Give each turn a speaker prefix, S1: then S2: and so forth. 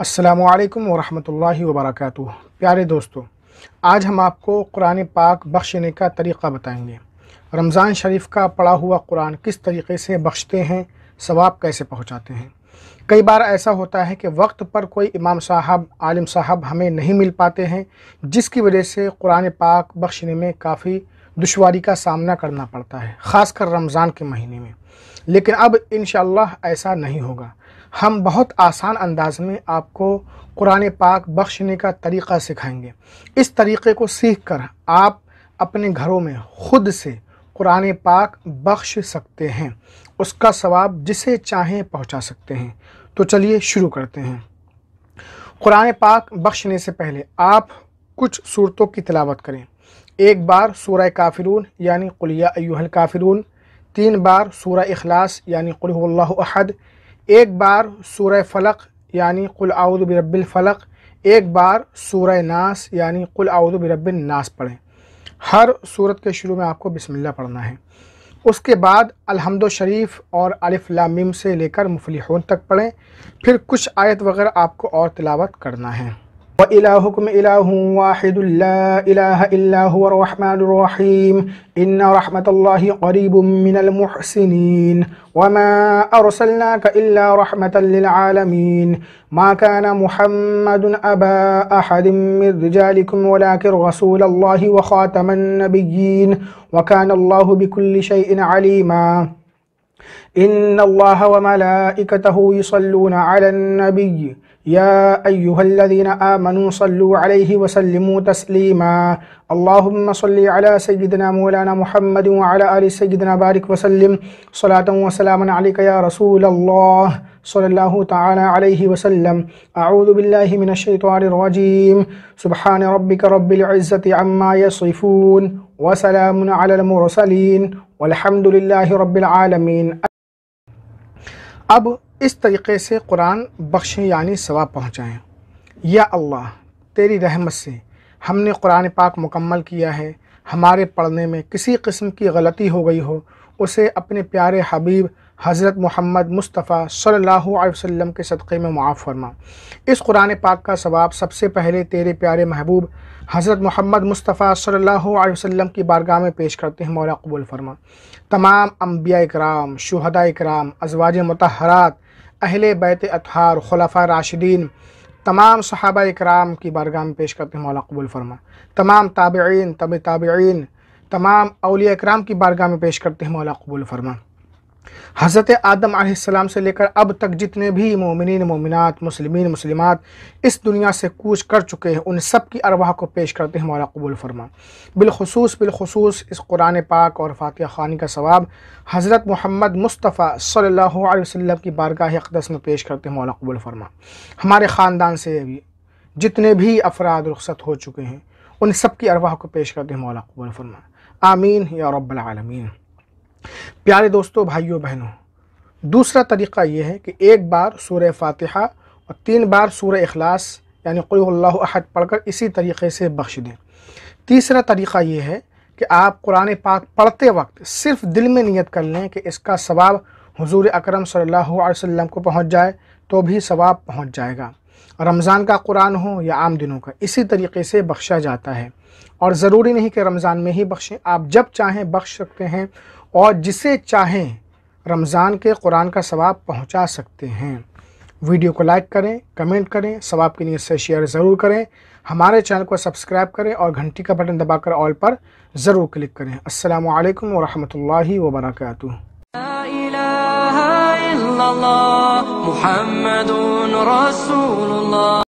S1: السلام علیکم ورحمۃ اللہ وبرکاتہ۔ پیارے دوستو، آج ہم آپ کو قرآن پاک بخشنے کا طریقہ بتائیں گے۔ رمضان شریف کا پڑھا ہوا قرآن کس طریقے سے بخشتے ہیں، ثواب کیسے پہنچاتے ہیں۔ کئی بار ایسا ہوتا ہے کہ وقت پر کوئی امام صاحب، عالم صاحب ہمیں نہیں مل پاتے ہیں، جس کی وجہ سے قرآن پاک بخشنے میں کافی دشواری کا سامنا کرنا پڑتا ہے، خاص کر رمضان کے مہینے میں۔ لیکن اب انشاءاللہ ایسا نہیں ہوگا۔ ہم بہت آسان انداز میں آپ کو قرآن پاک بخشنے کا طریقہ سکھائیں گے۔ اس طریقے کو سیکھ کر آپ اپنے گھروں میں خود سے قرآن پاک بخش سکتے ہیں، اس کا ثواب جسے چاہیں پہنچا سکتے ہیں۔ تو چلیے شروع کرتے ہیں۔ قرآن پاک بخشنے سے پہلے آپ کچھ صورتوں کی تلاوت کریں۔ ایک بار سورہ کافرون یعنی قل یا ایھا الکافرون، 3 بار سورہ اخلاص یعنی قل ھو اللہ احد، 1 بار سورہ فلق یعنی قل اعوذ برب الفلق، 1 بار سورہ ناس یعنی قل اعوذ برب الناس پڑھیں۔ ہر سورت کے شروع میں آپ کو بسم اللہ پڑھنا ہے۔ اس کے بعد الحمد شریف اور الف لام میم سے لے کر مفلحون تک پڑھیں، پھر کچھ آیت وغیرہ آپ کو اور تلاوت کرنا ہے۔ وَإِلَٰهُكُمْ إِلَٰهٌ وَاحِدٌ لَّا إِلَٰهَ إِلَّا هُوَ الرَّحْمَٰنُ الرَّحِيمُ إِنَّ رَحْمَةَ اللَّهِ قَرِيبٌ مِّنَ الْمُحْسِنِينَ وَمَا أَرْسَلْنَاكَ إِلَّا رَحْمَةً لِّلْعَالَمِينَ مَا كَانَ مُحَمَّدٌ أَبَا أَحَدٍ مِّن رِّجَالِكُمْ وَلَٰكِن رَّسُولَ اللَّهِ وَخَاتَمَ النَّبِيِّينَ وَكَانَ اللَّهُ بِكُلِّ شَيْءٍ عَلِيمًا إِنَّ اللَّهَ وَمَلَائِكَتَهُ يُصَلُّونَ عَلَى النَّبِيِّ يا أيها الذين آمنوا صلوا عليه وسلموا تسليما اللهم صل على سيدنا مولانا محمد وعلى آل سيدنا بارك وسلم صلاة وسلاما عليك يا رسول الله صلى الله تعالى عليه وسلم أعوذ بالله من الشيطان الرجيم سبحان ربك رب العزة عما يصفون وسلام على المرسلين والحمد لله رب العالمين۔ اب اس طریقے سے قرآن بخشیں یعنی ثواب پہنچائیں۔ یا اللہ، تیری رحمت سے ہم نے قرآن پاک مکمل کیا ہے، ہمارے پڑھنے میں کسی قسم کی غلطی ہو گئی ہو، اسے اپنے پیارے حبیب حضرت محمد مصطفیٰ صلی اللہ علیہ وسلم کے صدقے میں معاف فرما۔ اس قرآن پاک کا ثواب سب سے پہلے تیرے پیارے محبوب حضرت محمد مصطفیٰ صلی اللہ علیہ وسلم کی بارگاہ میں پیش کرتے ہیں، مولا قبول فرما۔ تمام انبیاء اکرام، شہداء اکرام، ازواج مطہرات، اہل بیت اطہار، خلفاء راشدین، تمام صحابہ اکرام کی بارگاہ میں پیش کرتے ہیں، مولا قبول فرما۔ تمام تابعین، تابعین، تمام اولیاء اکرام کی بارگاہ میں پیش کرتے ہیں، مولا قبول فرما۔ حضرت آدم علیہ السلام سے لے کر اب تک جتنے بھی مومنین، مومنات، مسلمین، مسلمات اس دنیا سے کوچ کر چکے ہیں، ان سب کی ارواح کو پیش کرتے ہیں، مولا قبول فرما۔ بالخصوص اس قرآن پاک اور فاتحہ خوانی کا ثواب حضرت محمد مصطفیٰ صلی اللہ علیہ وسلم کی بارگاہ اقدس میں پیش کرتے ہیں، مولا قبول فرما۔ ہمارے خاندان سے بھی جتنے بھی افراد رخصت ہو چکے ہیں، ان سب کی ارواح کو پیش کرتے ہیں، مولا قبول فرما۔ آمین یا رب العالمین۔ پیارے دوستو، بھائیوں، بہنوں، دوسرا طریقہ یہ ہے کہ 1 بار سورہ فاتحہ اور 3 بار سورہ اخلاص یعنی قل ھو اللہ احد پڑھ کر اسی طریقے سے بخش دیں۔ تیسرا طریقہ یہ ہے کہ آپ قرآن پاک پڑھتے وقت صرف دل میں نیت کر لیں کہ اس کا ثواب حضور اکرم صلی اللہ علیہ وسلم کو پہنچ جائے تو بھی ثواب پہنچ جائے گا۔ رمضان کا قرآن ہو یا عام دنوں کا، اسی طریقے سے بخشا جاتا ہے۔ اور ضروری نہیں کہ رمضان میں ہی بخشیں، آپ جب چاہیں بخش سکتے ہیں اور جسے چاہیں رمضان کے قرآن کا ثواب پہنچا سکتے ہیں۔ ویڈیو کو لائک کریں، کمنٹ کریں، ثواب کی نیت سے شیئر ضرور کریں، ہمارے چینل کو سبسکرائب کریں اور گھنٹی کا بٹن دبا کر آل پر ضرور کلک کریں۔ السلام علیکم ورحمۃ اللہ وبرکاتہ۔
S2: لا إله إلا الله محمد رسول الله۔